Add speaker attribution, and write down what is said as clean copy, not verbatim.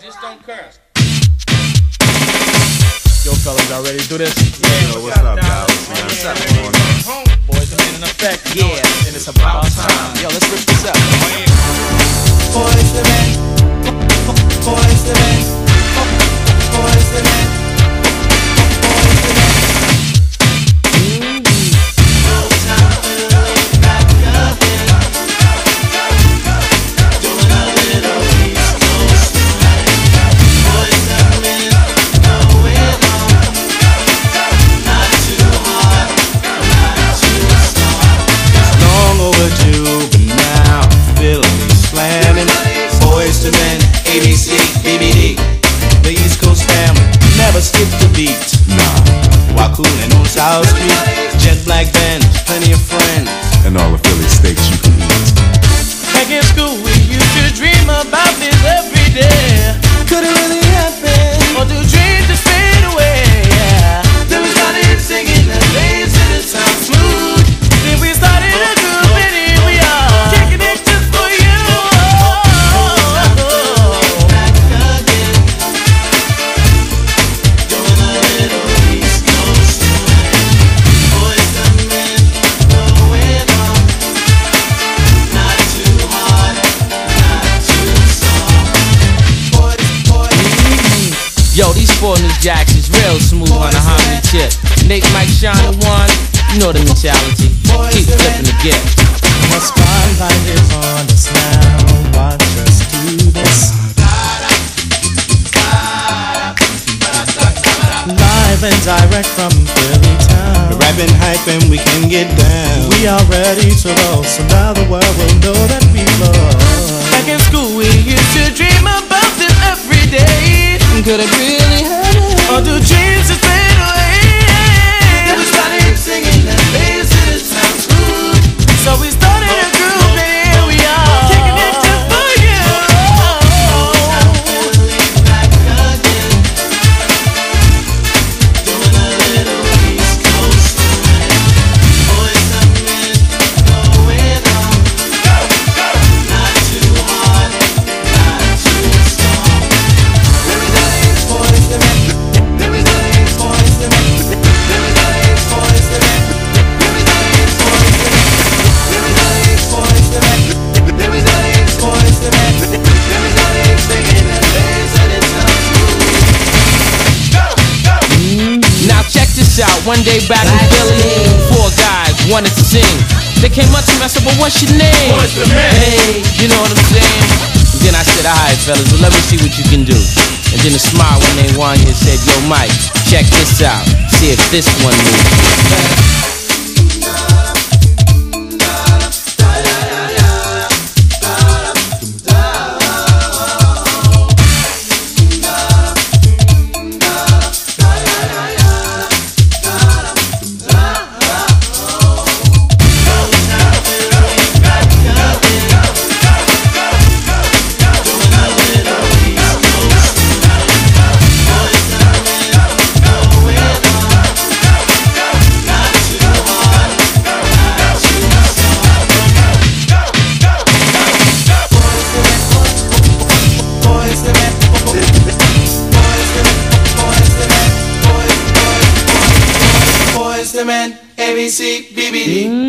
Speaker 1: just don't curse.
Speaker 2: Yo, fellas, y'all ready to do this?
Speaker 3: Yeah, yo, what's up, guys? What's up, man?
Speaker 2: Boys and men in effect.
Speaker 4: Yeah,
Speaker 2: and it's about time.
Speaker 4: Yo, let's rip this up.
Speaker 5: Boys to men, boys to men, boys to men.
Speaker 6: ABC, BBD, the East Coast family never skip the beat.
Speaker 3: Nah.
Speaker 6: While coolin' on South Street, jet black band, plenty of friends,
Speaker 3: and all the Philly steaks you can eat.
Speaker 5: Back in school, we used to dream about this every day. Could it really happen? Or do dreams just fade away? Yeah. Then we started singing the days and it sounds smooth. Then we started a group and here we are, kicking it just for you.
Speaker 4: Yo, these 4 new jacks is real smooth on the harmony tip. Nick, Mike, Sean, and Juan, you know the mentality. Keep flipping the gift.
Speaker 5: The spotlight is on us now. Watch us do this. Live and direct from Philly town.
Speaker 6: the rapping, hyping, we can get down.
Speaker 5: We are ready to roll, so now the world will know that we love. Back in school, we used to dream about this every day.
Speaker 4: Could it really happen?
Speaker 5: Or do dreams just fade away? Then we started singing that bass and it sounds good. So we started a group and here we are, kicking it just for you. Back again, doing a little East Coast swing. Boys come in, going on. Not too hard, not too strong. Boys to men, there is no use, boys to men. There is no use, boys to men. There is no use, boys to men. There is no use, boys to men. There is no use, boys to men. There is no use singing the days and it sounds smooth. Go, go.
Speaker 4: Now check this out. One day back in Philly, 4 guys wanted to sing. They came up to me, I said, "But what's your name?"
Speaker 1: What's the man?
Speaker 4: Hey, you know what I'm saying? And then I said, "Alright, fellas, well, let me see what you can do." And then a smile when they won and said, "Yo, Mike, check this out. See if this one moves."
Speaker 5: Boys to men, ABC, BBD.